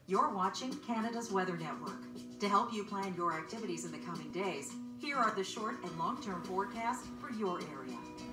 You're watching Canada's Weather Network. To help you plan your activities in the coming days, here are the short and long-term forecasts for your area.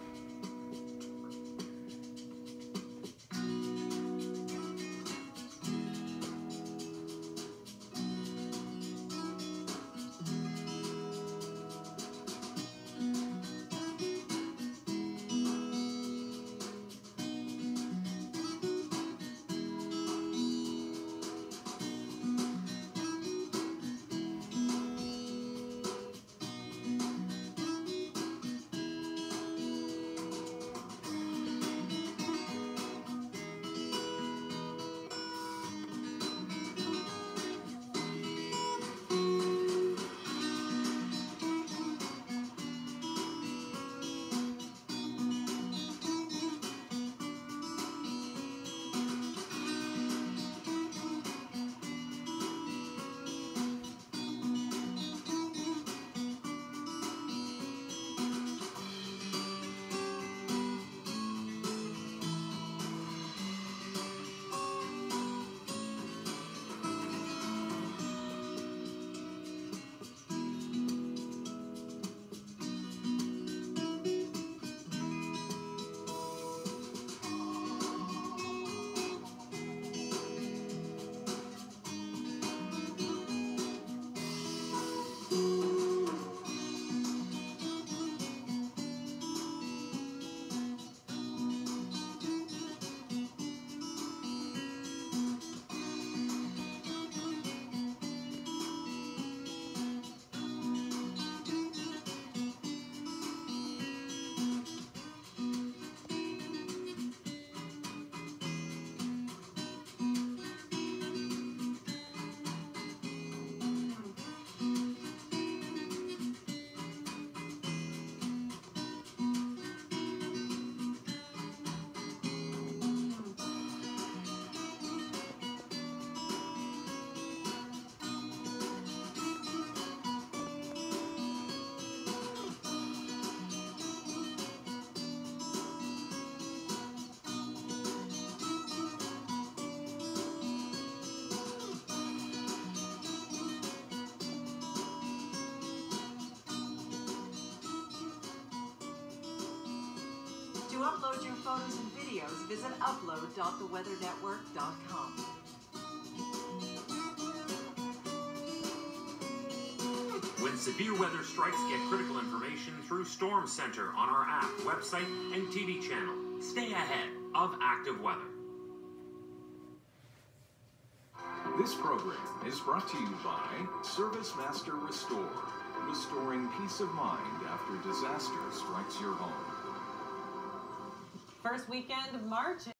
To upload your photos and videos, visit upload.theweathernetwork.com. When severe weather strikes, get critical information through Storm Center on our app, website, and TV channel. Stay ahead of active weather. This program is brought to you by ServiceMaster Restore, restoring peace of mind after disaster strikes your home. First weekend of March.